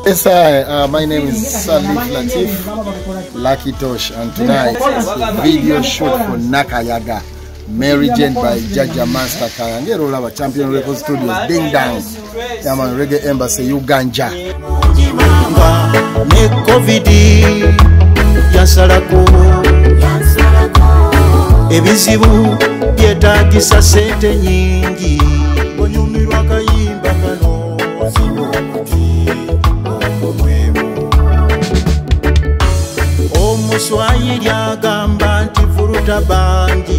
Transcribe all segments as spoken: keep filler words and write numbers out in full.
Yes, hi. Uh, my name is Salif Latif Lucky Tosh, and tonight video shoot for Nakayaga, Mary Jane by Jaja Master Kaya. And roll our Champion Record Studios, Ding Dang, Yaman Reggae Embassy, Uganda. Ne COVID yasalako ebizibu byetagisa sente nyingi onyumirwa kayimba kano omuswayiri agamba nti furuta bangi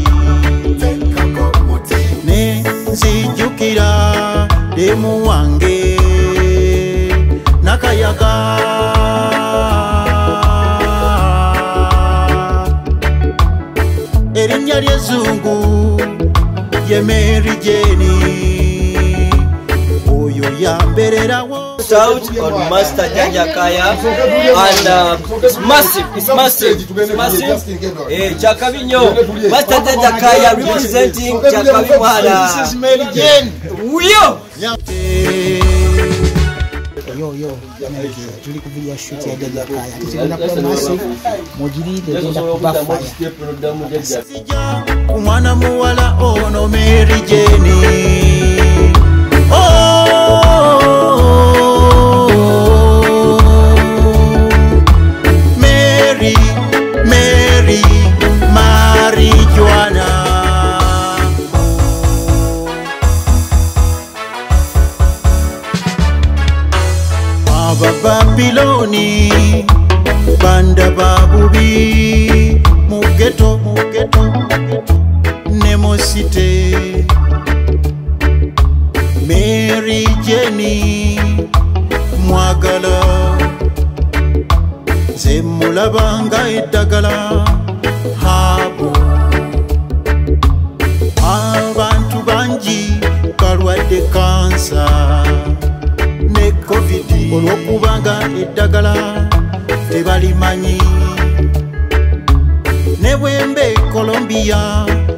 ne nzijukira demu wange Nakayaga erinnya ly'ezzungu ye Mary Jane oyo yambererawo. Out on Master Jaja Kaya and uh, it's massive, it's massive, it's massive. Eh, Chakavinyo, Master Jaja Kaya representing Chakavinyo. This is Mary Jane. Yo! Yo, yo, tuli ku video shoot ya Jaja Kaya. Tugenda kuba massive, mujiri tegenda kuba fire. Umwana muwala ono Mary Jane. Oh, Mary, Mary, marijuana. Babiloni banda babubi mugeto mugeto nemosite Mary Jane mwagala zemulabanga eddagala habo abantu bangi balwadde kansa ne COVID olwokubanga eddagala tebalimanyi ne bwembe Colombia